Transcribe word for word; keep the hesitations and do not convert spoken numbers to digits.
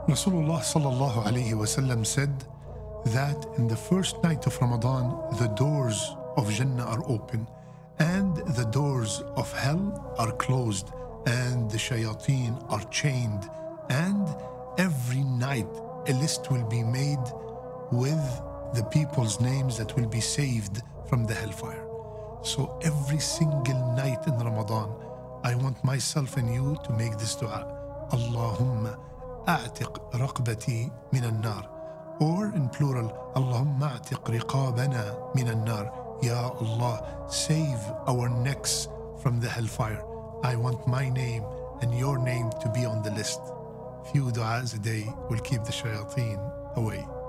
Rasulullah sallallahu alayhi wasallam said that in the first night of Ramadan, the doors of Jannah are open and the doors of hell are closed and the shayateen are chained, and every night a list will be made with the people's names that will be saved from the hellfire. So every single night in Ramadan, I want myself and you to make this dua: Allahumma a'tiq raqbati min al-nar, or in plural, Allahumma a'tiq riqabana min al-nar. Ya Allah, save our necks from the hellfire. I want my name and your name to be on the list. Few du'as a day will keep the shayateen away.